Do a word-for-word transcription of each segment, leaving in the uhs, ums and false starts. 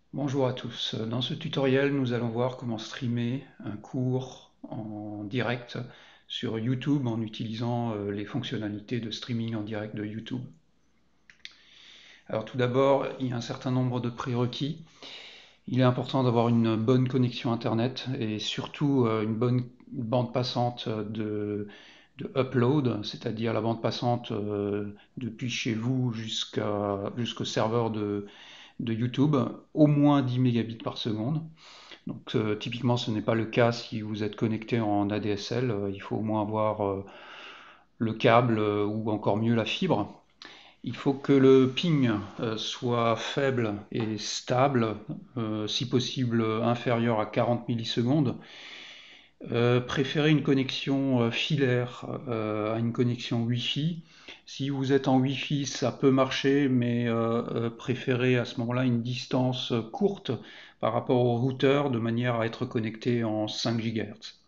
Bonjour à tous. Dans ce tutoriel, nous allons voir comment streamer un cours en direct sur YouTube en utilisant euh, les fonctionnalités de streaming en direct de YouTube. Alors tout d'abord, il y a un certain nombre de prérequis. Il est important d'avoir une bonne connexion Internet et surtout euh, une bonne bande passante de, de upload, c'est-à-dire la bande passante euh, depuis chez vous jusqu'à, jusqu'au serveur de, de YouTube, au moins dix mégabits par seconde. Donc euh, typiquement ce n'est pas le cas si vous êtes connecté en A D S L, euh, il faut au moins avoir euh, le câble euh, ou encore mieux la fibre. Il faut que le ping euh, soit faible et stable, euh, si possible inférieur à quarante millisecondes. Euh, préférez une connexion euh, filaire euh, à une connexion Wi-Fi. Si vous êtes en Wi-Fi, ça peut marcher, mais euh, euh, préférez à ce moment-là une distance courte par rapport au routeur de manière à être connecté en cinq gigahertz.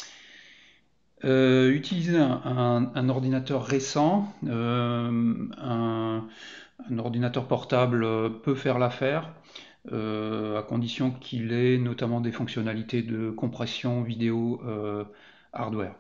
Euh, utilisez un, un- un ordinateur récent, euh, un, un ordinateur portable peut faire l'affaire, euh, à condition qu'il ait notamment des fonctionnalités de compression vidéo euh, hardware.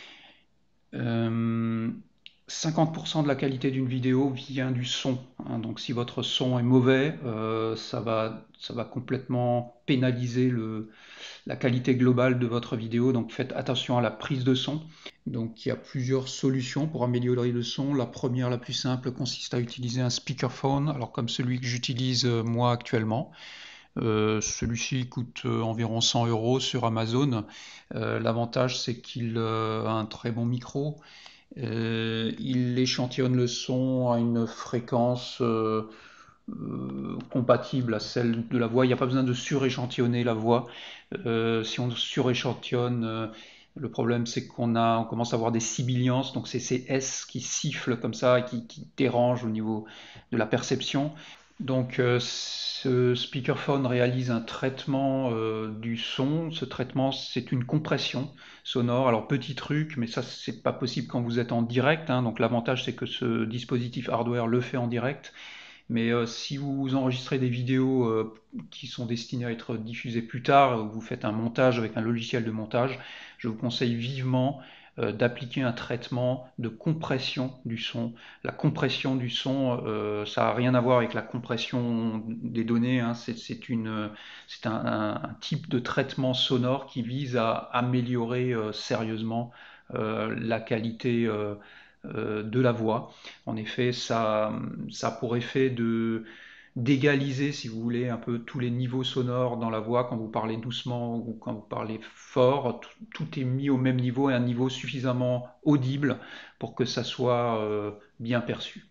Euh, cinquante pour cent de la qualité d'une vidéo vient du son, hein. Donc si votre son est mauvais, euh, ça va, ça va complètement pénaliser le, la qualité globale de votre vidéo. Donc faites attention à la prise de son. Donc il y a plusieurs solutions pour améliorer le son. La première, la plus simple, consiste à utiliser un speakerphone, alors comme celui que j'utilise euh, moi actuellement. Euh, celui-ci coûte euh, environ cent euros sur Amazon. Euh, L'avantage, c'est qu'il euh, a un très bon micro. Euh, il échantillonne le son à une fréquence euh, euh, compatible à celle de la voix. Il n'y a pas besoin de suréchantillonner la voix. Euh, si on suréchantillonne, euh, le problème c'est qu'on a, on commence à avoir des sibilances, donc c'est ces S qui sifflent comme ça et qui, qui dérangent au niveau de la perception. Donc euh, ce speakerphone réalise un traitement euh, du son. Ce traitement, c'est une compression sonore. Alors petit truc, mais ça c'est pas possible quand vous êtes en direct, hein. Donc l'avantage c'est que ce dispositif hardware le fait en direct. Mais euh, si vous enregistrez des vidéos euh, qui sont destinées à être diffusées plus tard, ou vous faites un montage avec un logiciel de montage, je vous conseille vivement euh, d'appliquer un traitement de compression du son. La compression du son, euh, ça n'a rien à voir avec la compression des données, hein. C'est c'est une, c'est un, un, un type de traitement sonore qui vise à améliorer euh, sérieusement euh, la qualité euh, euh, de la voix. En effet, ça, ça a pour effet de d'égaliser, si vous voulez, un peu tous les niveaux sonores dans la voix. Quand vous parlez doucement ou quand vous parlez fort, tout, tout est mis au même niveau et un niveau suffisamment audible pour que ça soit euh, bien perçu.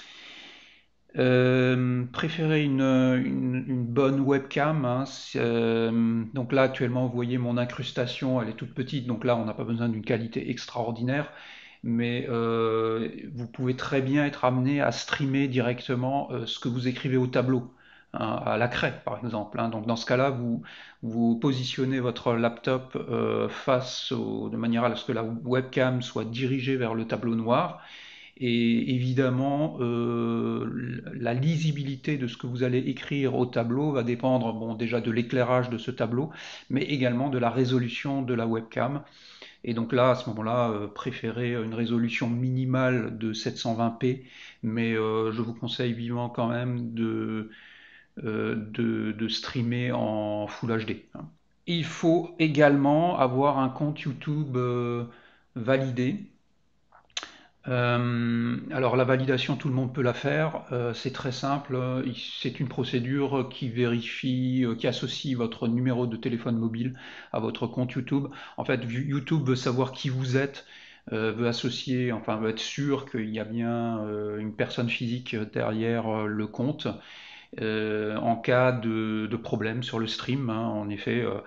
Euh, préférez une, une, une bonne webcam, hein. Euh, donc là actuellement vous voyez mon incrustation, elle est toute petite, donc là on n'a pas besoin d'une qualité extraordinaire, mais euh, vous pouvez très bien être amené à streamer directement euh, ce que vous écrivez au tableau, hein, à la craie par exemple, hein. Donc dans ce cas-là vous, vous positionnez votre laptop euh, face au, de manière à ce que la webcam soit dirigée vers le tableau noir. Et évidemment, euh, la lisibilité de ce que vous allez écrire au tableau va dépendre, bon, déjà de l'éclairage de ce tableau, mais également de la résolution de la webcam. Et donc là, à ce moment-là, euh, préférez une résolution minimale de sept cent vingt p, mais euh, je vous conseille vivement quand même de, euh, de, de streamer en Full H D, hein. Il faut également avoir un compte YouTube euh, validé. Euh, alors la validation, tout le monde peut la faire. Euh, c'est très simple. C'est une procédure qui vérifie, euh, qui associe votre numéro de téléphone mobile à votre compte YouTube. En fait, YouTube veut savoir qui vous êtes, euh, veut associer, enfin veut être sûr qu'il y a bien euh, une personne physique derrière euh, le compte. Euh, en cas de, de problème sur le stream, hein, en effet, euh,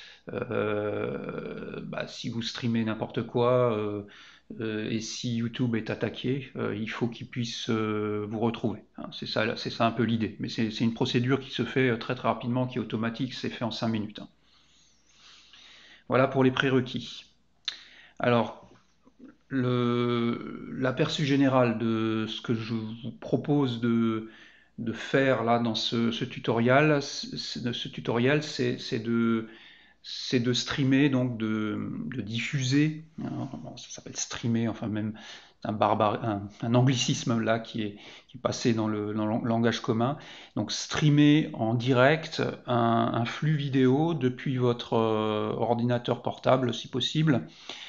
euh, bah, si vous streamez n'importe quoi euh, euh, et si YouTube est attaqué, euh, il faut qu'il puisse euh, vous retrouver, hein. C'est ça, c'est ça un peu l'idée. Mais c'est c'est une procédure qui se fait très très rapidement, qui est automatique, c'est fait en cinq minutes, hein. Voilà pour les prérequis. Alors, le- l'aperçu général de ce que je vous propose de, de faire là dans ce, ce tutoriel, ce, ce tutoriel, c'est c'est de c'est de streamer, donc de, de diffuser, hein, ça s'appelle streamer, enfin même un, barbare, un, un anglicisme là qui est, qui est passé dans le, dans le langage commun. Donc streamer en direct un, un flux vidéo depuis votre euh, ordinateur portable si possible.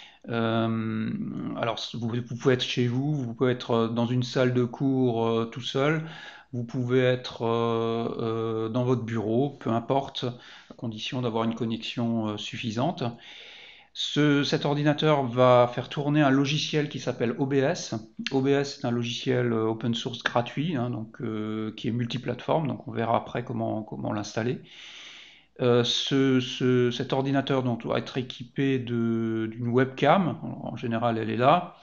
Euh, alors vous, vous pouvez être chez vous, vous pouvez être dans une salle de cours euh, tout seul, vous pouvez être euh, euh, dans votre bureau, peu importe, à condition d'avoir une connexion euh, suffisante. Ce- cet ordinateur va faire tourner un logiciel qui s'appelle O B S. O B S est un logiciel euh, open source gratuit, hein, donc, euh, qui est multiplateforme, donc on verra après comment, comment l'installer. Euh, ce- ce- cet ordinateur donc, doit être équipé de- d'une webcam, en général elle est là.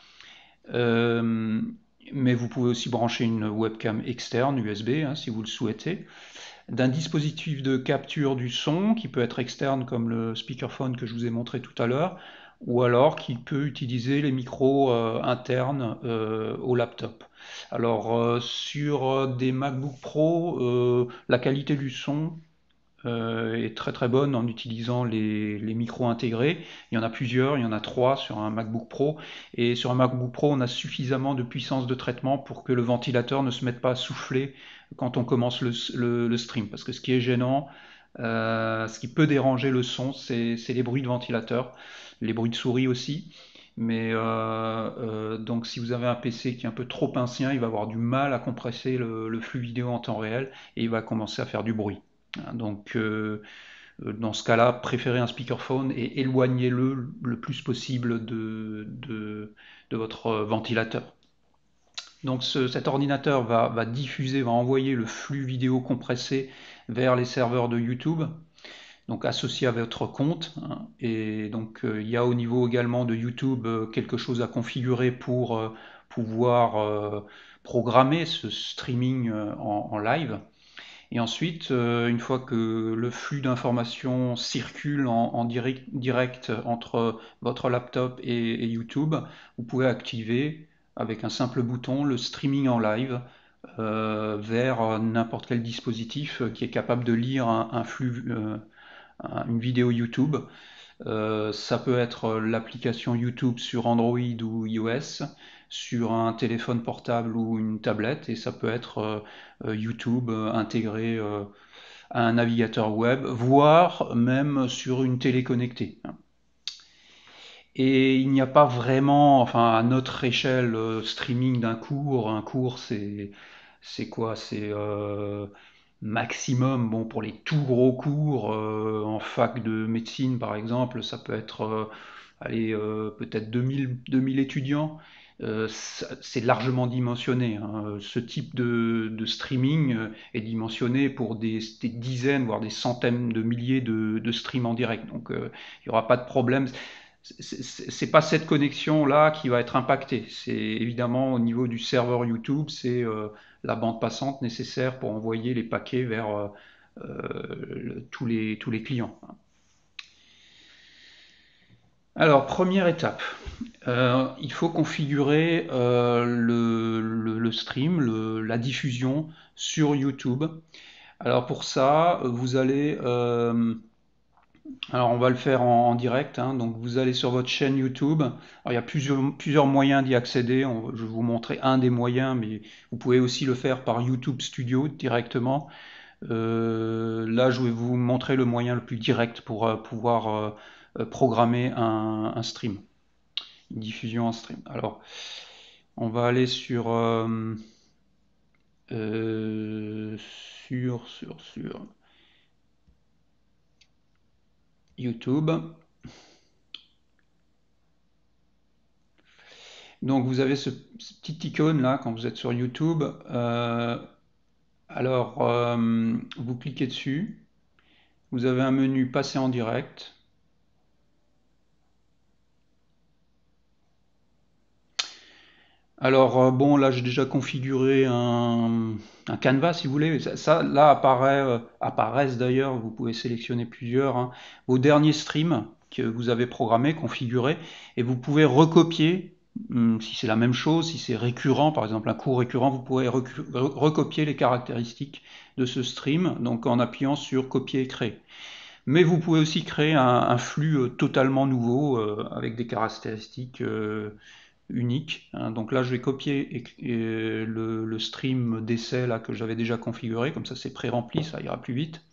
Euh, mais vous pouvez aussi brancher une webcam externe U S B, hein, si vous le souhaitez, d'un dispositif de capture du son qui peut être externe comme le speakerphone que je vous ai montré tout à l'heure, ou alors qui peut utiliser les micros euh, internes euh, au laptop. Alors euh, sur des MacBook Pro, euh, la qualité du son euh, est très très bonne en utilisant les, les micros intégrés. Il y en a plusieurs, il y en a trois sur un MacBook Pro. Et sur un MacBook Pro, on a suffisamment de puissance de traitement pour que le ventilateur ne se mette pas à souffler quand on commence le, le- le stream. Parce que ce qui est gênant, euh, ce qui peut déranger le son, c'est c'est les bruits de ventilateur, les bruits de souris aussi. Mais euh, euh, donc si vous avez un P C qui est un peu trop ancien, il va avoir du mal à compresser le, le flux vidéo en temps réel et il va commencer à faire du bruit. Donc, euh, dans ce cas-là, préférez un speakerphone et éloignez-le le plus possible de, de, de votre ventilateur. Donc, ce- cet ordinateur va, va diffuser, va envoyer le flux vidéo compressé vers les serveurs de YouTube, donc associé à votre compte, hein. Et donc, euh, il y a au niveau également de YouTube euh, quelque chose à configurer pour euh, pouvoir euh, programmer ce streaming euh, en, en live. Et ensuite, euh, une fois que le flux d'informations circule en, en direct, direct entre votre laptop et, et YouTube, vous pouvez activer avec un simple bouton le streaming en live euh, vers n'importe quel dispositif qui est capable de lire un, un flux, euh, un- une vidéo YouTube. Euh, ça peut être l'application YouTube sur Android ou iOS, sur un téléphone portable ou une tablette, et ça peut être euh, euh, YouTube euh, intégré euh, à un navigateur web, voire même sur une télé connectée. Et il n'y a pas vraiment, enfin à notre échelle, euh, streaming d'un cours. Un cours, c'est c'est quoi? C'est euh, maximum, bon, pour les tout gros cours, euh, en fac de médecine par exemple, ça peut être, euh, allez, euh, peut-être deux mille, deux mille étudiants. Euh, c'est largement dimensionné, hein. Ce type de, de streaming euh, est dimensionné pour des, des dizaines, voire des centaines de milliers de, de streams en direct. Donc euh, il n'y aura pas de problème. C'est pas cette connexion là qui va être impactée. C'est évidemment au niveau du serveur YouTube, c'est euh, la bande passante nécessaire pour envoyer les paquets vers euh, euh, tous les, tous les clients. Alors, première étape, euh, il faut configurer euh, le, le- le stream, le- la diffusion sur YouTube. Alors pour ça, vous allez, euh, alors on va le faire en, en direct, hein. Donc vous allez sur votre chaîne YouTube. Alors, il y a plusieurs, plusieurs moyens d'y accéder. On- je vais vous montrer un des moyens, mais vous pouvez aussi le faire par YouTube Studio directement. Euh, là, je vais vous montrer le moyen le plus direct pour euh, pouvoir euh, euh, programmer un, un stream, une diffusion en stream. Alors, on va aller sur, euh, euh, sur, sur, sur YouTube. Donc, vous avez ce, ce petit icône là quand vous êtes sur YouTube. Euh, alors, euh, vous cliquez dessus. Vous avez un menu passer en direct. Alors, euh, bon, là, j'ai déjà configuré un, un canevas, si vous voulez. Ça, ça, là, apparaît, euh, apparaissent d'ailleurs, vous pouvez sélectionner plusieurs, hein, vos derniers streams que vous avez programmés, configurés, et vous pouvez recopier. Hum, Si c'est la même chose, si c'est récurrent, par exemple un cours récurrent, vous pourrez recu- re- recopier les caractéristiques de ce stream, donc en appuyant sur copier et créer. Mais vous pouvez aussi créer un, un flux euh, totalement nouveau euh, avec des caractéristiques euh, uniques, hein. Donc là, je vais copier et- et le, le stream d'essai là que j'avais déjà configuré, comme ça c'est pré-rempli, ça ira plus vite.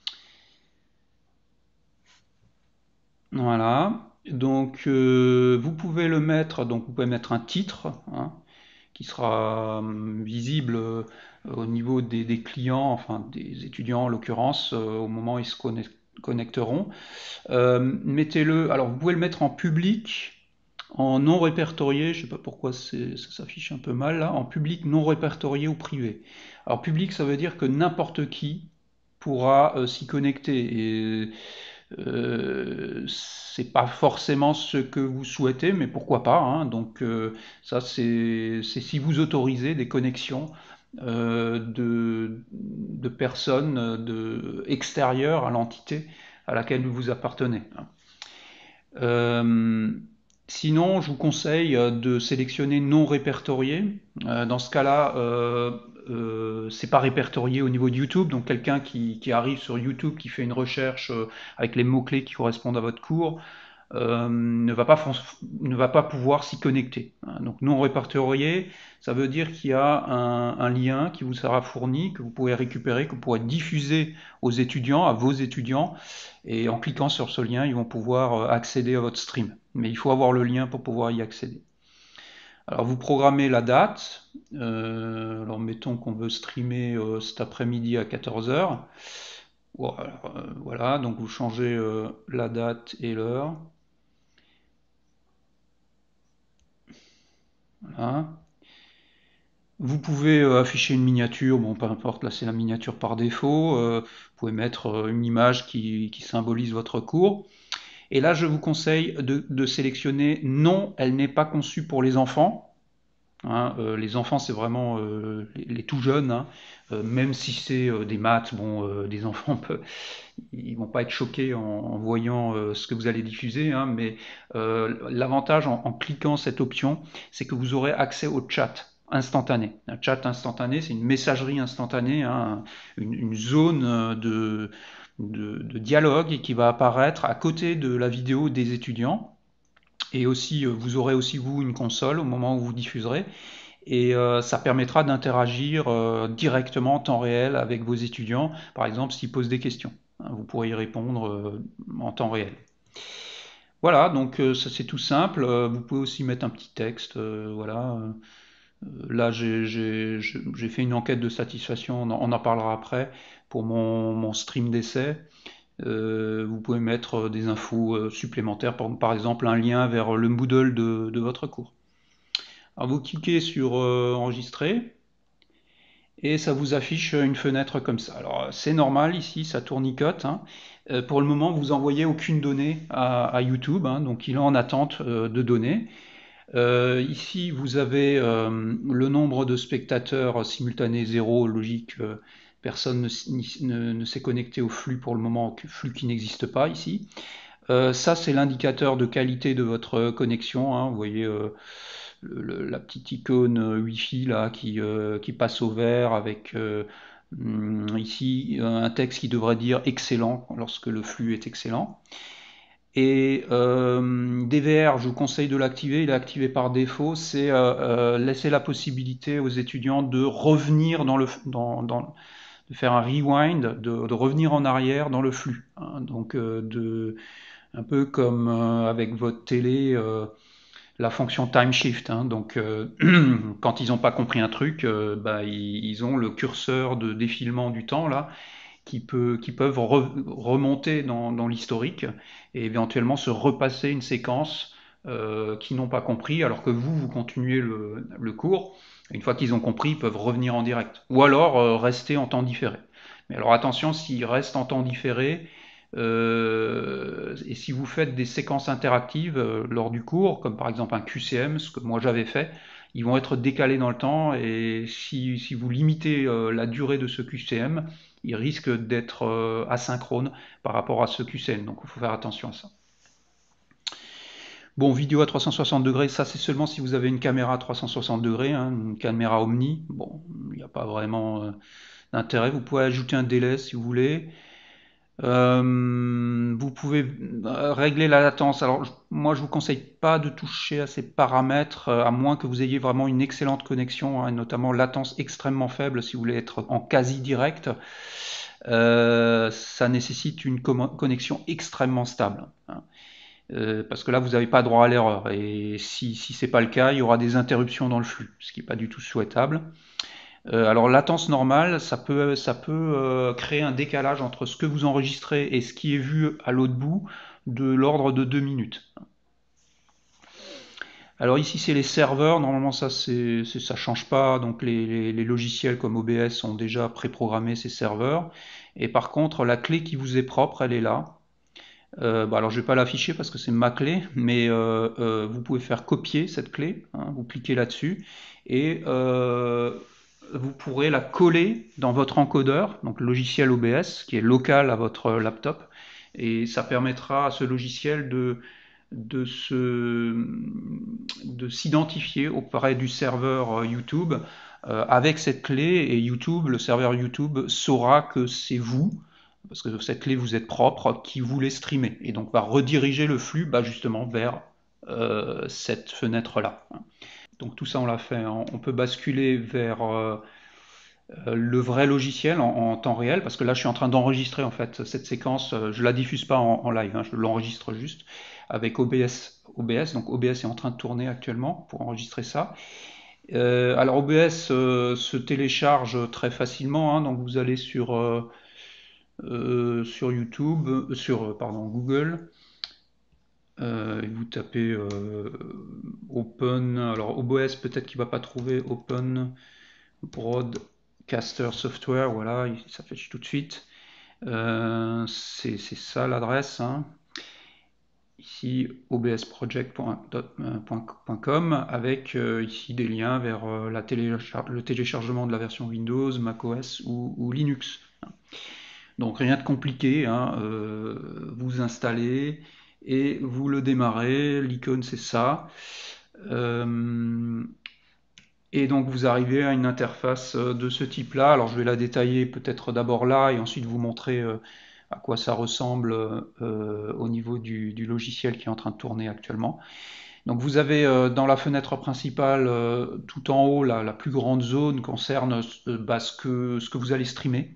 Voilà. Donc euh, vous pouvez le mettre, donc vous pouvez mettre un titre, hein, qui sera hum, visible euh, au niveau des, des clients, enfin des étudiants en l'occurrence, euh, au moment où ils se connect- connecteront. Euh, mettez-le, alors vous pouvez le mettre en public, en non répertorié, je ne sais pas pourquoi ça s'affiche un peu mal là, en public non répertorié ou privé. Alors public, ça veut dire que n'importe qui pourra euh, s'y connecter. Et euh, c'est pas forcément ce que vous souhaitez, mais pourquoi pas, hein. Donc euh, ça, c'est si vous autorisez des connexions euh, de, de personnes de, extérieures à l'entité à laquelle vous appartenez. Euh, Sinon, je vous conseille de sélectionner non répertorié. Euh, dans ce cas-là, euh, euh, c'est pas répertorié au niveau de YouTube. Donc, quelqu'un qui, qui arrive sur YouTube, qui fait une recherche euh, avec les mots-clés qui correspondent à votre cours, euh, ne, va pas, ne va pas pouvoir s'y connecter. Donc non répertorié, ça veut dire qu'il y a un, un lien qui vous sera fourni, que vous pouvez récupérer, que vous pourrez diffuser aux étudiants, à vos étudiants, et en cliquant sur ce lien, ils vont pouvoir accéder à votre stream. Mais il faut avoir le lien pour pouvoir y accéder. Alors vous programmez la date, euh, alors mettons qu'on veut streamer euh, cet après-midi à quatorze heures. Voilà, euh, voilà, donc vous changez euh, la date et l'heure. Voilà. Vous pouvez euh, afficher une miniature, bon peu importe, là c'est la miniature par défaut. Euh, vous pouvez mettre euh, une image qui, qui symbolise votre cours. Et là je vous conseille de, de sélectionner non, elle n'est pas conçue pour les enfants. Hein. Euh, les enfants c'est vraiment euh, les, les tout jeunes, hein. Euh, même si c'est euh, des maths, bon, euh, des enfants peuvent, ils vont pas être choqués en, en voyant euh, ce que vous allez diffuser, hein, mais euh, l'avantage en, en cliquant cette option, c'est que vous aurez accès au chat instantané. Un chat instantané, c'est une messagerie instantanée, hein, une, une zone de, de, de dialogue qui va apparaître à côté de la vidéo des étudiants. Et aussi, euh, vous aurez aussi vous une console au moment où vous diffuserez. Et euh, ça permettra d'interagir euh, directement en temps réel avec vos étudiants, par exemple s'ils posent des questions. Hein, vous pourrez y répondre euh, en temps réel. Voilà, donc euh, ça c'est tout simple. Euh, vous pouvez aussi mettre un petit texte. Euh, voilà. Euh, là, j'ai j'ai- j'ai fait une enquête de satisfaction, on en, on en parlera après, pour mon, mon stream d'essai. Euh, vous pouvez mettre des infos euh, supplémentaires, par, par exemple un lien vers le Moodle de, de votre cours. Alors vous cliquez sur euh, enregistrer et ça vous affiche une fenêtre comme ça. Alors c'est normal ici, ça tournicote, hein. Euh, pour le moment, vous envoyez aucune donnée à, à YouTube, hein, donc il est en attente euh, de données. Euh, ici, vous avez euh, le nombre de spectateurs simultanés zéro, logique. Euh, personne ne, ne- ne s'est connecté au flux pour le moment, flux qui n'existe pas ici. Euh, ça, c'est l'indicateur de qualité de votre connexion, hein. Vous voyez euh, le- le- la petite icône euh, Wi-Fi là qui, euh, qui passe au vert avec euh, hum, ici un texte qui devrait dire excellent lorsque le flux est excellent. Et euh, D V R, je vous conseille de l'activer, il est activé par défaut, c'est euh, euh, laisser la possibilité aux étudiants de revenir dans le, dans, dans- de faire un rewind, de, de revenir en arrière dans le flux, hein. Donc euh, de, un peu comme euh, avec votre télé, euh, la fonction time shift, hein. Donc euh, quand ils n'ont pas compris un truc, euh, bah, ils, ils ont le curseur de défilement du temps là qui, peut, qui peuvent re- remonter dans, dans l'historique et éventuellement se repasser une séquence euh, qu'ils n'ont pas compris, alors que vous, vous continuez le, le cours. Une fois qu'ils ont compris, ils peuvent revenir en direct. Ou alors euh, rester en temps différé. Mais alors attention, s'ils restent en temps différé, euh, et si vous faites des séquences interactives euh, lors du cours, comme par exemple un Q C M, ce que moi j'avais fait, ils vont être décalés dans le temps, et si, si vous limitez euh, la durée de ce Q C M, il risque d'être euh, asynchrone par rapport à ce Q C M. Donc il faut faire attention à ça. Bon, vidéo à trois cent soixante degrés, ça c'est seulement si vous avez une caméra à trois cent soixante degrés, hein, une caméra Omni. Bon, il n'y a pas vraiment euh, d'intérêt. Vous pouvez ajouter un délai si vous voulez. Euh, vous pouvez euh, régler la latence. Alors, je- moi, je vous conseille pas de toucher à ces paramètres, euh, à moins que vous ayez vraiment une excellente connexion, hein, notamment latence extrêmement faible si vous voulez être en quasi direct. Euh, ça nécessite une connexion extrêmement stable, hein. Euh, parce que là, vous n'avez pas droit à l'erreur. Et si, si c'est pas le cas, il y aura des interruptions dans le flux, ce qui n'est pas du tout souhaitable. Euh, alors latence normale, ça peut, ça peut euh, créer un décalage entre ce que vous enregistrez et ce qui est vu à l'autre bout de l'ordre de deux minutes. Alors ici c'est les serveurs, normalement ça c'est, ça change pas, donc les, les, les logiciels comme O B S ont déjà préprogrammé ces serveurs. Et par contre la clé qui vous est propre, elle est là. Euh, bah alors je vais pas l'afficher parce que c'est ma clé, mais euh, euh, vous pouvez faire copier cette clé, hein, vous cliquez là-dessus et euh, vous pourrez la coller dans votre encodeur, donc le logiciel O B S qui est local à votre laptop, et ça permettra à ce logiciel de de se de s'identifier auprès du serveur YouTube euh, avec cette clé, et YouTube, le serveur YouTube saura que c'est vous, parce que cette clé vous êtes propre, qui voulait streamer, et donc va rediriger le flux bah, justement vers euh, cette fenêtre là. Donc tout ça on l'a fait, hein. On peut basculer vers euh, le vrai logiciel en, en, temps réel, parce que là je suis en train d'enregistrer en fait cette séquence, je la diffuse pas en, en live, hein, je l'enregistre juste avec O B S, O B S, donc O B S est en train de tourner actuellement pour enregistrer ça. Euh, alors O B S euh, se télécharge très facilement, hein, donc vous allez sur euh, euh, sur YouTube, euh, sur pardon Google, euh, et vous tapez euh, Open. Alors O B S peut-être qu'il va pas trouver Open Broadcaster Software, voilà, il s'affiche tout de suite. Euh, c'est ça l'adresse, hein. Ici o b s project point com avec euh, ici des liens vers euh, la téléchar le téléchargement de la version Windows, macOS ou, ou Linux. Donc rien de compliqué, hein, euh, vous installez et vous le démarrez, l'icône c'est ça. Euh, et donc vous arrivez à une interface de ce type-là. Alors je vais la détailler peut-être d'abord là et ensuite vous montrer euh, à quoi ça ressemble euh, au niveau du, du logiciel qui est en train de tourner actuellement. Donc vous avez euh, dans la fenêtre principale, euh, tout en haut, la, la plus grande zone concerne euh, bah, ce, que, ce que vous allez streamer.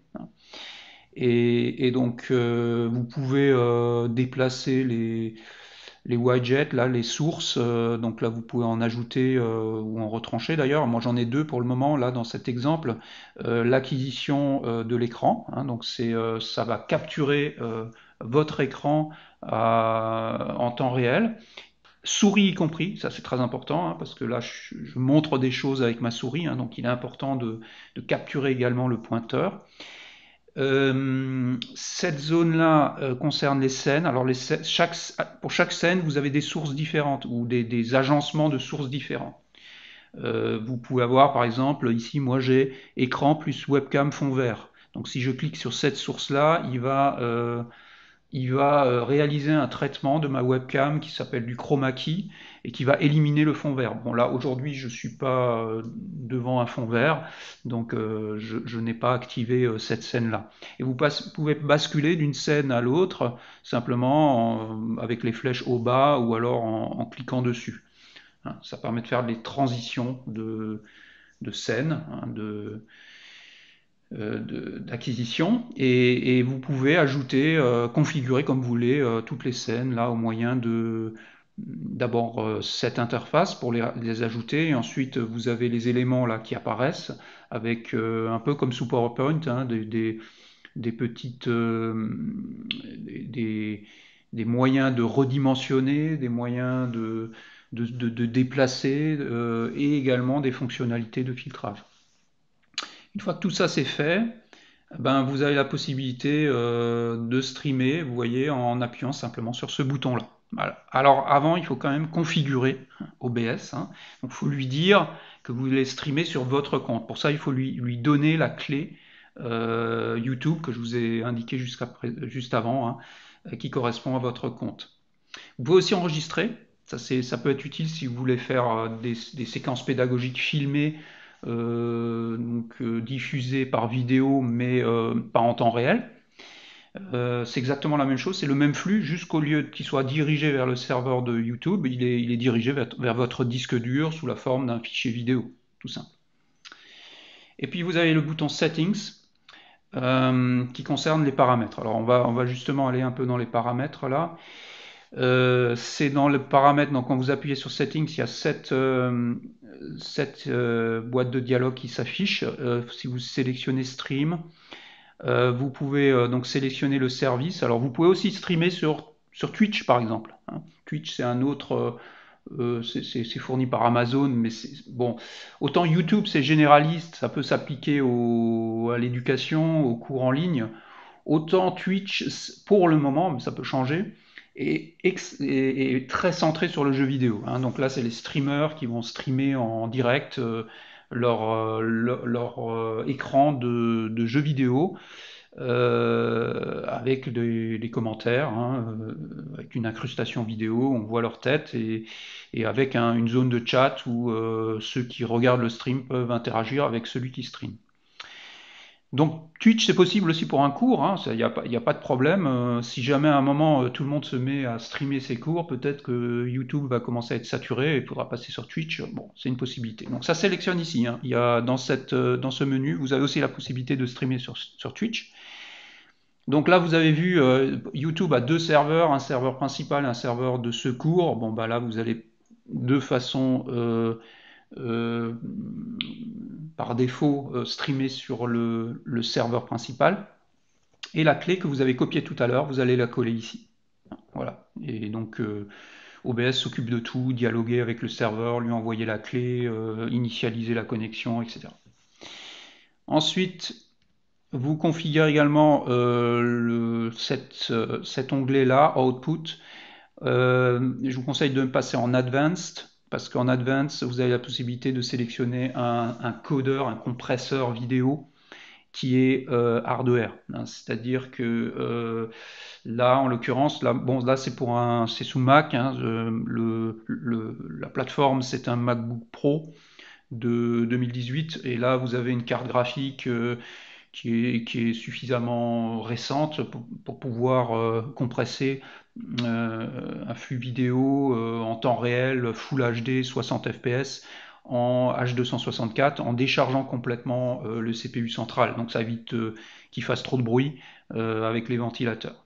Et, et donc euh, vous pouvez euh, déplacer les, les widgets, là, les sources, euh, donc là vous pouvez en ajouter euh, ou en retrancher d'ailleurs. Moi j'en ai deux pour le moment, là dans cet exemple. Euh, l'acquisition euh, de l'écran, hein, donc c'est euh, ça va capturer euh, votre écran à- en temps réel, souris y compris, ça c'est très important, hein, parce que là je, je montre des choses avec ma souris, hein, donc il est important de, de capturer également le pointeur. Euh, cette zone-là euh, concerne les scènes. Alors les scè- chaque, pour chaque scène, vous avez des sources différentes ou des, des agencements de sources différents. Euh, vous pouvez avoir par exemple, ici moi j'ai écran plus webcam fond vert. Donc si je clique sur cette source-là, il va euh, il va euh, réaliser un traitement de ma webcam qui s'appelle du chroma key et qui va éliminer le fond vert. Bon là aujourd'hui je suis pas euh, devant un fond vert, donc euh, je, je n'ai pas activé euh, cette scène là. Et vous, passe, vous pouvez basculer d'une scène à l'autre simplement en, avec les flèches au bas ou alors en, en cliquant dessus. Hein, ça permet de faire des transitions de, de scènes, hein, de, euh, d'acquisition, et, et vous pouvez ajouter, euh, configurer comme vous voulez euh, toutes les scènes là au moyen de d'abord euh, cette interface pour les, les ajouter, et ensuite vous avez les éléments là qui apparaissent avec euh, un peu comme sous PowerPoint, hein, des, des, des petites euh, des, des moyens de redimensionner, des moyens de, de, de, de déplacer euh, et également des fonctionnalités de filtrage. Une fois que tout ça c'est fait, ben, vous avez la possibilité euh, de streamer, vous voyez, en appuyant simplement sur ce bouton-là. Voilà. Alors avant, il faut quand même configurer O B S, hein. Donc il faut lui dire que vous voulez streamer sur votre compte. Pour ça, il faut lui, lui donner la clé euh, YouTube que je vous ai indiqué juste avant, hein, qui correspond à votre compte. Vous pouvez aussi enregistrer. Ça, c'est, ça peut être utile si vous voulez faire euh, des, des séquences pédagogiques filmées, euh, donc euh, diffusées par vidéo, mais euh, pas en temps réel. Euh, c'est exactement la même chose, c'est le même flux, jusqu'au lieu qu'il soit dirigé vers le serveur de YouTube, il est, il est dirigé vers, vers votre disque dur sous la forme d'un fichier vidéo, tout simple. Et puis vous avez le bouton Settings euh, qui concerne les paramètres. Alors on va, on va justement aller un peu dans les paramètres là. Euh, c'est dans le paramètre, donc quand vous appuyez sur Settings, il y a sept, euh, sept euh, boîtes de dialogue qui s'affichent. Euh, si vous sélectionnez Stream, euh, vous pouvez euh, donc sélectionner le service. Alors vous pouvez aussi streamer sur, sur Twitch par exemple. Hein. Twitch c'est un autre, euh, c'est fourni par Amazon, mais bon, autant YouTube c'est généraliste, ça peut s'appliquer à l'éducation, aux cours en ligne. Autant Twitch, pour le moment, mais ça peut changer, est, est, est très centré sur le jeu vidéo. Hein. Donc là, c'est les streamers qui vont streamer en direct euh, leur, euh, leur, leur euh, écran de, de jeux vidéo euh, avec des, des commentaires, hein, euh, avec une incrustation vidéo, on voit leur tête et, et avec un, une zone de chat où euh, ceux qui regardent le stream peuvent interagir avec celui qui stream. Donc Twitch c'est possible aussi pour un cours, il n'y a, a, pas de problème. Euh, si jamais à un moment euh, tout le monde se met à streamer ses cours, peut-être que YouTube va commencer à être saturé et il faudra passer sur Twitch. Bon, c'est une possibilité. Donc ça sélectionne ici. Hein. Il y a dans, cette, euh, dans ce menu, vous avez aussi la possibilité de streamer sur, sur Twitch. Donc là, vous avez vu, euh, YouTube a deux serveurs, un serveur principal et un serveur de secours. Bon, bah là, vous allez de façon euh, euh, par défaut euh, streamer sur le, le serveur principal. Et la clé que vous avez copiée tout à l'heure, vous allez la coller ici. Voilà. Et donc euh, O B S s'occupe de tout, dialoguer avec le serveur, lui envoyer la clé, euh, initialiser la connexion, et cetera. Ensuite, vous configurez également euh, le, cette, euh, cet onglet-là, Output. Euh, je vous conseille de passer en Advanced, parce qu'en Advanced, vous avez la possibilité de sélectionner un, un codeur, un compresseur vidéo qui est euh, hardware. Hein, c'est-à-dire que euh, là, en l'occurrence, là, bon, là c'est pour un, c'est sous Mac. Hein, le, le, la plateforme, c'est un MacBook Pro de deux mille dix-huit, et là, vous avez une carte graphique euh, qui est, qui est suffisamment récente pour, pour pouvoir euh, compresser euh, un flux vidéo euh, en temps réel, Full H D, soixante F P S, en H deux cent soixante-quatre, en déchargeant complètement euh, le C P U central. Donc ça évite euh, qu'il fasse trop de bruit euh, avec les ventilateurs.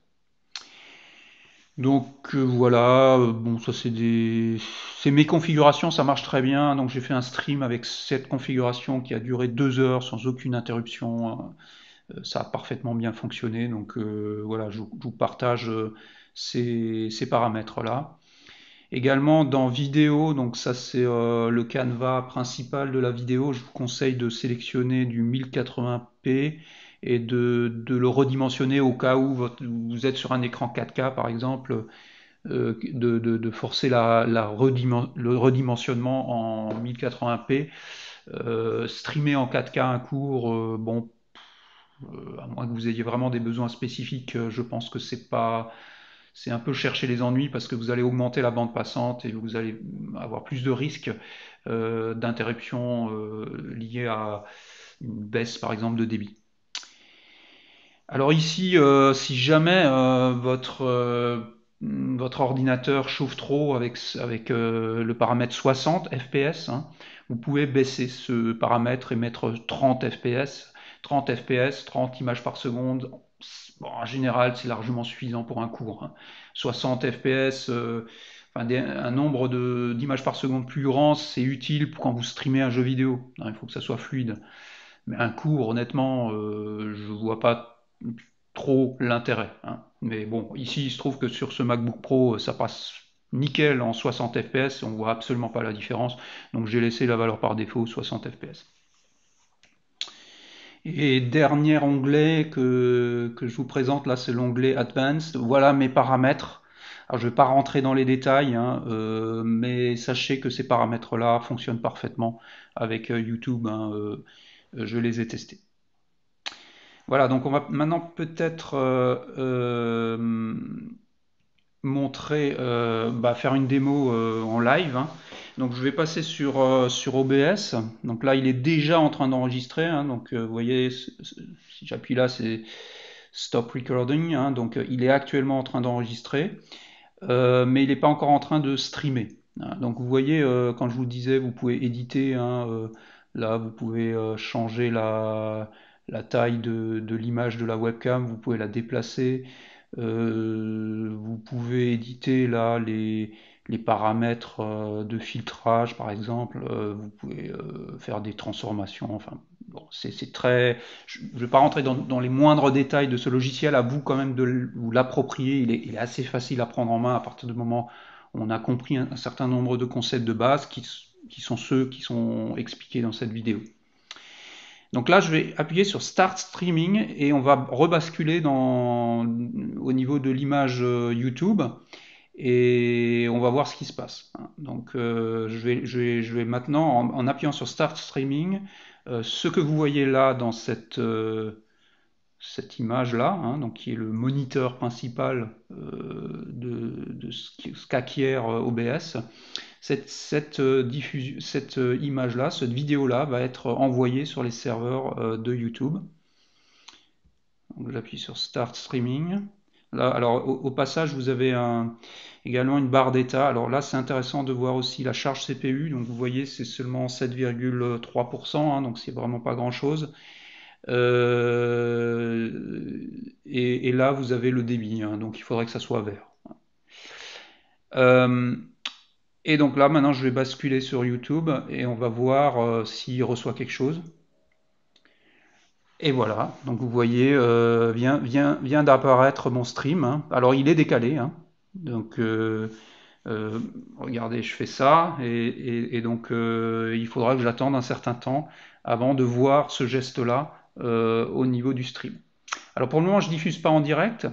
Donc euh, voilà, euh, bon ça c'est des, c'est mes configurations, ça marche très bien. Donc j'ai fait un stream avec cette configuration qui a duré deux heures sans aucune interruption. Euh, ça a parfaitement bien fonctionné. Donc euh, voilà, je, je, vous partage euh, ces, ces paramètres-là. Également dans vidéo, donc ça c'est euh, le canevas principal de la vidéo, je vous conseille de sélectionner du mille quatre-vingts p et de, de le redimensionner au cas où votre, vous êtes sur un écran quatre K par exemple, euh, de, de, de, forcer la, la redimen, le redimensionnement en mille quatre-vingts p. Euh, streamer en quatre K un cours, euh, bon, euh, à moins que vous ayez vraiment des besoins spécifiques, euh, je pense que c'est pas, c'est un peu chercher les ennuis parce que vous allez augmenter la bande passante et vous allez avoir plus de risques euh, d'interruption euh, liées à une baisse par exemple de débit. Alors ici, euh, si jamais euh, votre, euh, votre ordinateur chauffe trop avec, avec euh, le paramètre soixante F P S, hein, vous pouvez baisser ce paramètre et mettre trente F P S. trente F P S, trente images par seconde, bon, en général c'est largement suffisant pour un cours. Hein. soixante F P S, euh, enfin, des, un nombre d'images par seconde plus grand, c'est utile pour quand vous streamez un jeu vidéo. Hein, il faut que ça soit fluide. Mais un cours, honnêtement, euh, je vois pas trop l'intérêt. Hein. Mais bon, ici, il se trouve que sur ce MacBook Pro, ça passe nickel en soixante F P S, on voit absolument pas la différence. Donc j'ai laissé la valeur par défaut soixante F P S. Et dernier onglet que, que je vous présente là, c'est l'onglet Advanced. Voilà mes paramètres. Alors je ne vais pas rentrer dans les détails, hein, euh, mais sachez que ces paramètres-là fonctionnent parfaitement avec euh, YouTube. Hein, euh, je les ai testés. Voilà, donc on va maintenant peut-être euh, euh, montrer, euh, bah, faire une démo euh, en live, hein. Donc je vais passer sur, euh, sur O B S. Donc là, il est déjà en train d'enregistrer, hein. Donc euh, vous voyez, si j'appuie là, c'est Stop Recording, hein. Donc il est actuellement en train d'enregistrer, euh, mais il n'est pas encore en train de streamer, hein. Donc vous voyez, euh, quand je vous disais, vous pouvez éditer, hein, euh, là, vous pouvez euh, changer la, la taille de, de l'image de la webcam, vous pouvez la déplacer. Euh, vous pouvez éditer là les, les paramètres euh, de filtrage par exemple. Euh, vous pouvez euh, faire des transformations. Enfin, bon, c'est très. Je ne vais pas rentrer dans, dans, les moindres détails de ce logiciel. À vous quand même de vous l'approprier. Il est, il est assez facile à prendre en main à partir du moment où on a compris un, un certain nombre de concepts de base qui, qui sont ceux qui sont expliqués dans cette vidéo. Donc là, je vais appuyer sur Start Streaming et on va rebasculer dans, au niveau de l'image YouTube et on va voir ce qui se passe. Donc euh, je, vais, je, vais, je vais maintenant, en, en appuyant sur Start Streaming, euh, ce que vous voyez là dans cette, euh, cette image-là, hein, donc qui est le moniteur principal euh, de, de ce qu'acquiert O B S, cette, cette, euh, diffusion, cette euh, image-là, cette vidéo-là va être envoyée sur les serveurs euh, de YouTube. J'appuie sur Start Streaming. Là, alors, au, au passage, vous avez un, également une barre d'état. Alors là, c'est intéressant de voir aussi la charge C P U. Donc vous voyez, c'est seulement sept virgule trois pour cent, hein, donc c'est vraiment pas grand-chose. Euh, et, et là, vous avez le débit, hein, donc il faudrait que ça soit vert. Euh, Et donc là, maintenant, je vais basculer sur YouTube et on va voir euh, s'il reçoit quelque chose. Et voilà, donc vous voyez, euh, vient, vient, vient d'apparaître mon stream, hein. Alors il est décalé, hein. Donc euh, euh, regardez, je fais ça et, et, et donc euh, il faudra que j'attende un certain temps avant de voir ce geste-là euh, au niveau du stream. Alors pour le moment, je diffuse pas en direct.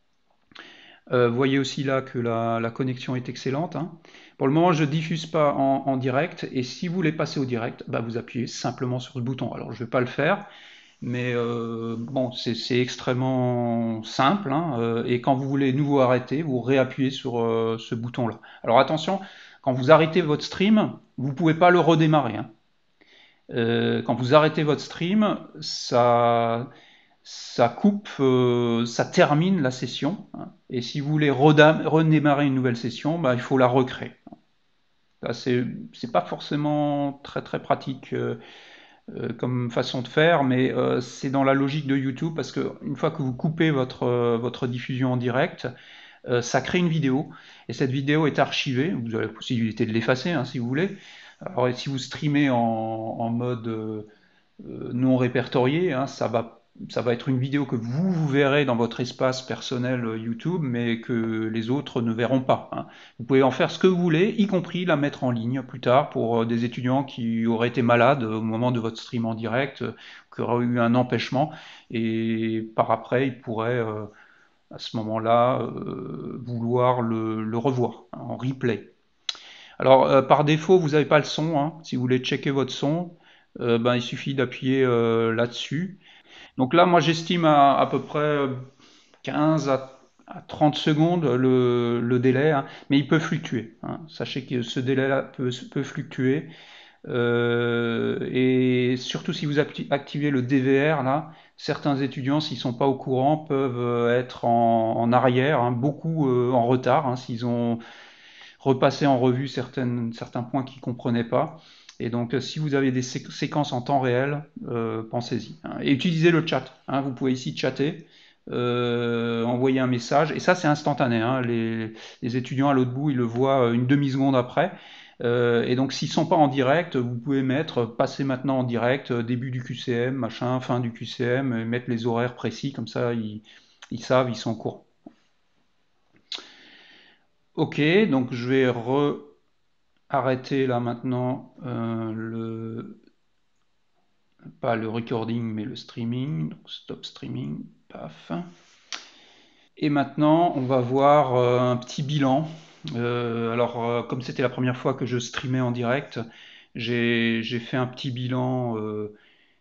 Euh, vous voyez aussi là que la, la connexion est excellente, hein. Pour le moment, je ne diffuse pas en, en direct, et si vous voulez passer au direct, bah, vous appuyez simplement sur le bouton. Alors, je ne vais pas le faire, mais euh, bon, c'est extrêmement simple, hein, euh, et quand vous voulez nouveau arrêter, vous réappuyez sur euh, ce bouton-là. Alors attention, quand vous arrêtez votre stream, vous ne pouvez pas le redémarrer, hein. Euh, quand vous arrêtez votre stream, ça ça coupe, euh, ça termine la session, hein. Et si vous voulez redémarrer une nouvelle session, bah, il faut la recréer. C'est c'est pas forcément très très pratique euh, euh, comme façon de faire, mais euh, c'est dans la logique de YouTube parce que une fois que vous coupez votre, euh, votre diffusion en direct, euh, ça crée une vidéo et cette vidéo est archivée. Vous avez la possibilité de l'effacer, hein, si vous voulez. Alors si vous streamez en, en mode euh, non répertorié, hein, ça va ça va être une vidéo que vous, vous verrez dans votre espace personnel YouTube, mais que les autres ne verront pas, hein. Vous pouvez en faire ce que vous voulez, y compris la mettre en ligne plus tard pour des étudiants qui auraient été malades au moment de votre stream en direct, qui auraient eu un empêchement, et par après, ils pourraient euh, à ce moment-là euh, vouloir le, le revoir, hein, en replay. Alors, euh, par défaut, vous n'avez pas le son, hein. Si vous voulez checker votre son, euh, ben, il suffit d'appuyer euh, là-dessus. Donc là, moi, j'estime à, à peu près quinze à, à trente secondes le, le délai, hein, mais il peut fluctuer, hein. Sachez que ce délai-là peut, peut fluctuer. Euh, et surtout si vous activez le D V R, là, certains étudiants, s'ils ne sont pas au courant, peuvent être en, en arrière, hein, beaucoup euh, en retard, hein, s'ils ont repassé en revue certaines, certains points qu'ils ne comprenaient pas. Et donc, si vous avez des sé séquences en temps réel, euh, pensez-y, hein. Et utilisez le chat, hein. Vous pouvez ici chatter, euh, envoyer un message, et ça c'est instantané, hein. Les, les étudiants à l'autre bout, ils le voient une demi-seconde après. Euh, et donc, s'ils ne sont pas en direct, vous pouvez mettre passer maintenant en direct, début du Q C M, machin, fin du Q C M, et mettre les horaires précis, comme ça ils, ils savent, ils sont au courant. Ok, donc je vais re arrêter là maintenant euh, le pas le recording mais le streaming, donc stop streaming, paf. Et maintenant on va voir euh, un petit bilan. Euh, alors euh, comme c'était la première fois que je streamais en direct, j'ai fait un petit bilan euh,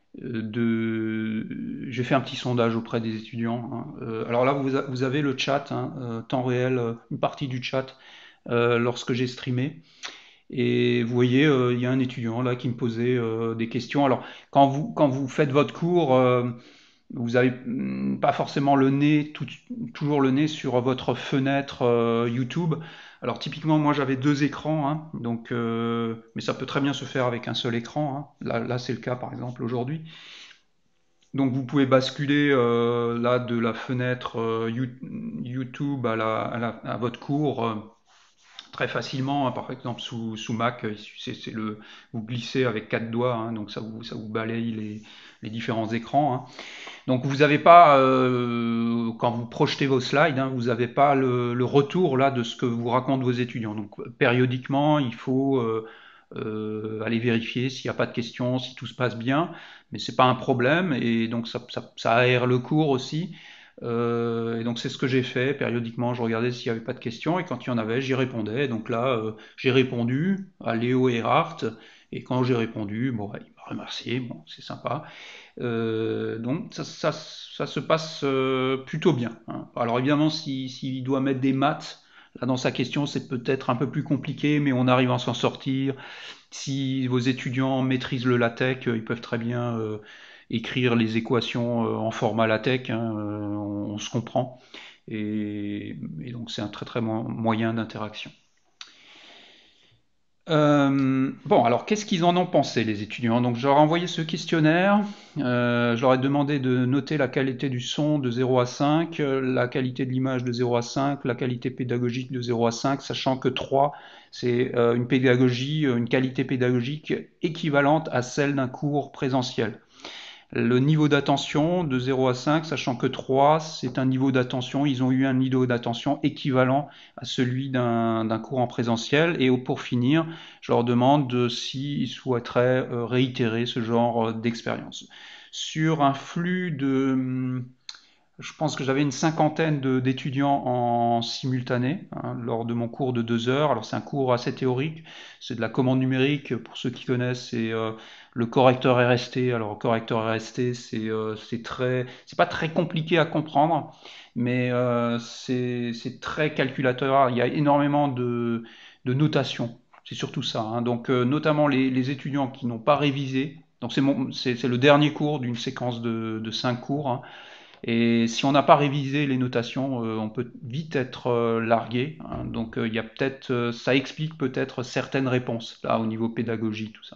euh, de... J'ai fait un petit sondage auprès des étudiants, hein. Euh, alors là, vous, a- vous avez le chat, hein, euh, temps réel, euh, une partie du chat euh, lorsque j'ai streamé. Et vous voyez, euh, il y a un étudiant là qui me posait euh, des questions. Alors, quand vous, quand vous faites votre cours, euh, vous n'avez pas forcément le nez, tout- toujours le nez sur votre fenêtre euh, YouTube. Alors typiquement, moi j'avais deux écrans, hein, donc, euh, mais ça peut très bien se faire avec un seul écran, hein. Là, là c'est le cas par exemple aujourd'hui. Donc vous pouvez basculer euh, là de la fenêtre euh, YouTube à, la, à, la- à votre cours euh, très facilement, hein. Par exemple sous, sous Mac, c'est, c'est le, vous glissez avec quatre doigts, hein, donc ça vous, ça vous balaye les, les différents écrans, hein. Donc vous n'avez pas, euh, quand vous projetez vos slides, hein, vous n'avez pas le, le retour là de ce que vous racontent vos étudiants. Donc périodiquement, il faut euh, euh, aller vérifier s'il n'y a pas de questions, si tout se passe bien, mais c'est pas un problème et donc ça, ça, ça aère le cours aussi. Euh, et donc c'est ce que j'ai fait. Périodiquement, je regardais s'il n'y avait pas de questions et quand il y en avait, j'y répondais. Donc là, euh, j'ai répondu à Léo Erhardt et quand j'ai répondu, bon, il m'a remercié, bon, c'est sympa. Euh, donc ça, ça, ça se passe euh, plutôt bien, hein. Alors évidemment, s'il si, si doit mettre des maths, là dans sa question, c'est peut-être un peu plus compliqué, mais on arrive à s'en sortir. Si vos étudiants maîtrisent le LaTeX, ils peuvent très bien euh, écrire les équations euh, en format LaTeX, hein, euh, on, on, se comprend. Et, et donc c'est un très très moyen d'interaction. Euh, bon, alors qu'est-ce qu'ils en ont pensé, les étudiants? Donc, je leur ai envoyé ce questionnaire. Euh, je leur ai demandé de noter la qualité du son de zéro à cinq, euh, la qualité de l'image de zéro à cinq, la qualité pédagogique de zéro à cinq, sachant que trois, c'est euh, une pédagogie, une qualité pédagogique équivalente à celle d'un cours présentiel. Le niveau d'attention de zéro à cinq, sachant que trois, c'est un niveau d'attention, ils ont eu un niveau d'attention équivalent à celui d'un cours en présentiel. Et pour finir, je leur demande s'ils souhaiteraient euh, réitérer ce genre d'expérience. Sur un flux de, je pense que j'avais une cinquantaine d'étudiants en simultané, hein, lors de mon cours de deux heures. Alors c'est un cours assez théorique, c'est de la commande numérique. Pour ceux qui connaissent, c'est euh, le correcteur R S T. Alors le correcteur R S T, c'est euh, c'est très, c'est pas très compliqué à comprendre, mais euh, c'est très calculateur. Il y a énormément de, de notation. C'est surtout ça, hein. Donc euh, notamment les, les étudiants qui n'ont pas révisé. Donc c'est le dernier cours d'une séquence de, de cinq cours, hein. Et si on n'a pas révisé les notations, euh, on peut vite être euh, largué, hein. Donc euh, il y a peut-être, euh, ça explique peut-être certaines réponses là au niveau pédagogie, tout ça.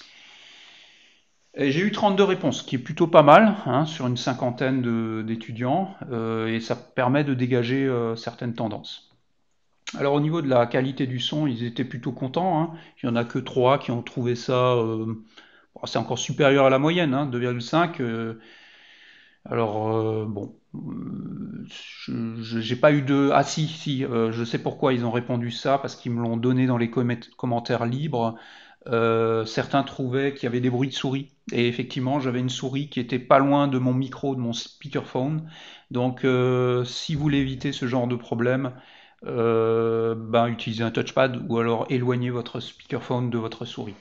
Et j'ai eu trente-deux réponses, ce qui est plutôt pas mal, hein, sur une cinquantaine d'étudiants, euh, et ça permet de dégager euh, certaines tendances. Alors au niveau de la qualité du son, ils étaient plutôt contents, hein. Il n'y en a que trois qui ont trouvé ça, euh, bon, c'est encore supérieur à la moyenne, hein, deux virgule cinq. Euh, Alors, euh, bon, euh, je j'ai pas eu de... Ah si, si, euh, je sais pourquoi ils ont répondu ça, parce qu'ils me l'ont donné dans les commét- commentaires libres. Euh, certains trouvaient qu'il y avait des bruits de souris. Et effectivement, j'avais une souris qui était pas loin de mon micro, de mon speakerphone. Donc, euh, si vous voulez éviter ce genre de problème, euh, ben, utilisez un touchpad ou alors éloignez votre speakerphone de votre souris.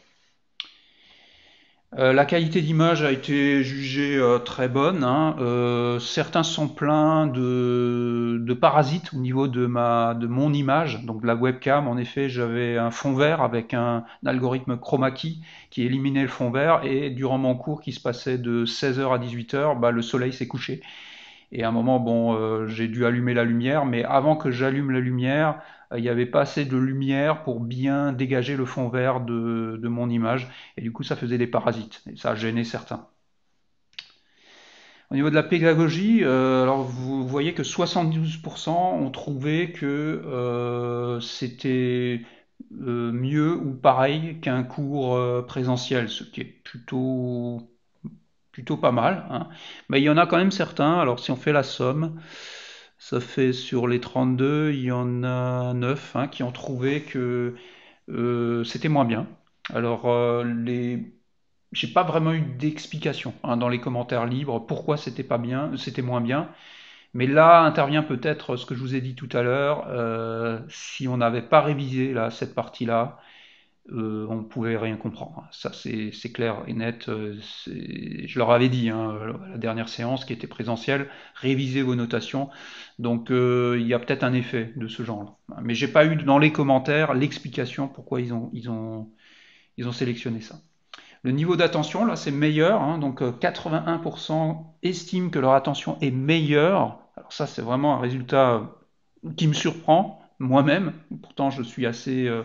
Euh, la qualité d'image a été jugée euh, très bonne, hein. Euh, certains sont pleins de, de parasites au niveau de, ma, de mon image, donc de la webcam. En effet, j'avais un fond vert avec un, un algorithme chroma key qui éliminait le fond vert et durant mon cours qui se passait de seize heures à dix-huit heures, bah, le soleil s'est couché. Et à un moment, bon, euh, j'ai dû allumer la lumière, mais avant que j'allume la lumière, euh, il n'y avait pas assez de lumière pour bien dégager le fond vert de, de mon image. Et du coup, ça faisait des parasites. Et ça a gêné certains. Au niveau de la pédagogie, euh, alors vous voyez que soixante-douze pour cent ont trouvé que euh, c'était euh, mieux ou pareil qu'un cours euh, présentiel, ce qui est plutôt plutôt pas mal, hein. Mais il y en a quand même certains, alors si on fait la somme, ça fait sur les trente-deux, il y en a neuf, hein, qui ont trouvé que euh, c'était moins bien. Alors, euh, les... j'ai pas vraiment eu d'explication, hein, dans les commentaires libres pourquoi c'était pas bien, c'était moins bien. Mais là intervient peut-être ce que je vous ai dit tout à l'heure. Euh, si on n'avait pas révisé là, cette partie-là, euh, on ne pouvait rien comprendre. Ça, c'est c'est clair et net. euh, c'est- Je leur avais dit, hein, à la dernière séance qui était présentielle, révisez vos notations. Donc, euh, il y a peut-être un effet de ce genre-là. Mais j'ai pas eu dans les commentaires l'explication pourquoi ils ont, ils ont, ils ont sélectionné ça. Le niveau d'attention, là, c'est meilleur. Hein, donc, euh, quatre-vingt-un pour cent estiment que leur attention est meilleure. Alors ça, c'est vraiment un résultat qui me surprend moi-même. Pourtant, je suis assez euh,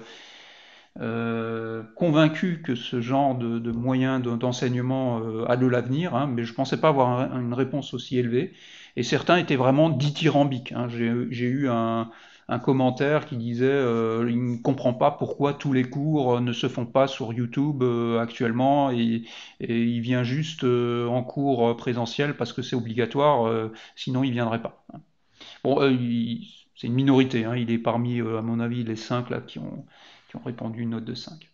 euh, convaincu que ce genre de, de moyen d'enseignement euh, a de l'avenir, hein, mais je ne pensais pas avoir un- une réponse aussi élevée. Et certains étaient vraiment dithyrambiques. Hein. J'ai eu un, un commentaire qui disait euh, il ne comprend pas pourquoi tous les cours ne se font pas sur YouTube euh, actuellement et, et il vient juste euh, en cours présentiel parce que c'est obligatoire, euh, sinon il ne viendrait pas. Bon, euh, il- c'est une minorité, hein, il est parmi, euh, à mon avis, les cinq là, qui ont, qui ont répondu une note de cinq.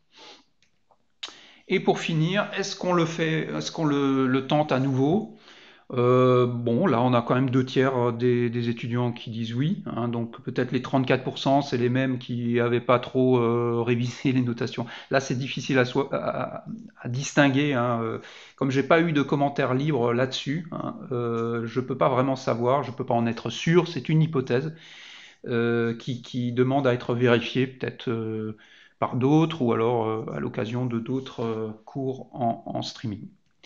Et pour finir, est-ce qu'on le fait, est-ce qu'on le, le tente à nouveau? Euh, bon, là, on a quand même deux tiers des, des étudiants qui disent oui, hein, donc peut-être les trente-quatre pour cent, c'est les mêmes qui n'avaient pas trop euh, révisé les notations. Là, c'est difficile à, so- à- à distinguer. Hein, euh, comme j'ai pas eu de commentaires libres là-dessus, hein, euh, je peux pas vraiment savoir, je peux pas en être sûr. C'est une hypothèse euh, qui, qui demande à être vérifiée peut-être euh, par d'autres ou alors euh, à l'occasion de d'autres euh, cours en, en streaming.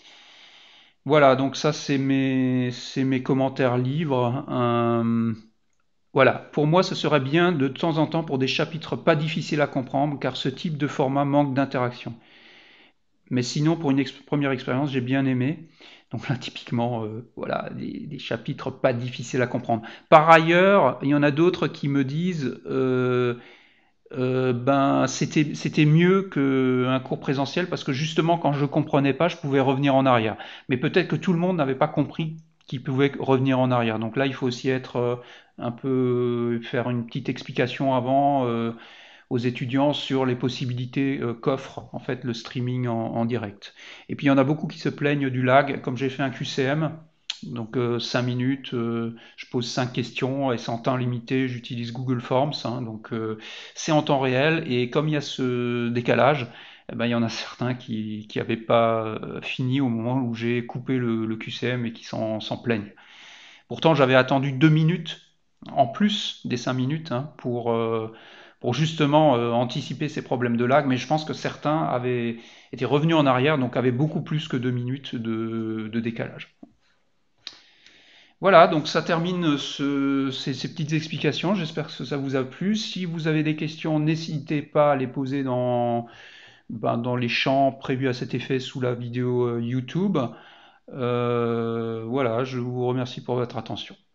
Voilà, donc ça c'est mes, c'est mes commentaires livres. Euh, voilà, pour moi ce serait bien de temps en temps pour des chapitres pas difficiles à comprendre car ce type de format manque d'interaction. Mais sinon pour une ex- première expérience j'ai bien aimé. Donc là typiquement euh, voilà des, des chapitres pas difficiles à comprendre. Par ailleurs il y en a d'autres qui me disent euh, euh, ben c'était c'était mieux qu'un cours présentiel parce que justement quand je comprenais pas je pouvais revenir en arrière mais peut-être que tout le monde n'avait pas compris qu'il pouvait revenir en arrière donc là il faut aussi être euh, un peu faire une petite explication avant euh, aux étudiants sur les possibilités euh, qu'offre en fait le streaming en, en direct et puis il y en a beaucoup qui se plaignent du lag comme j'ai fait un Q C M donc euh, cinq minutes, euh, je pose cinq questions et c'est en temps limité, j'utilise Google Forms, hein, donc euh, c'est en temps réel et comme il y a ce décalage, eh ben, il y en a certains qui qui n'avaient pas euh, fini au moment où j'ai coupé le, le Q C M et qui s'en s'en plaignent. Pourtant j'avais attendu deux minutes en plus des cinq minutes hein, pour, euh, pour justement euh, anticiper ces problèmes de lag, mais je pense que certains avaient été revenus en arrière, donc avaient beaucoup plus que deux minutes de, de décalage. Voilà, donc ça termine ce- ces, ces petites explications. J'espère que ça vous a plu. Si vous avez des questions, n'hésitez pas à les poser dans, ben, dans les champs prévus à cet effet sous la vidéo euh, YouTube. Euh, voilà, je vous remercie pour votre attention.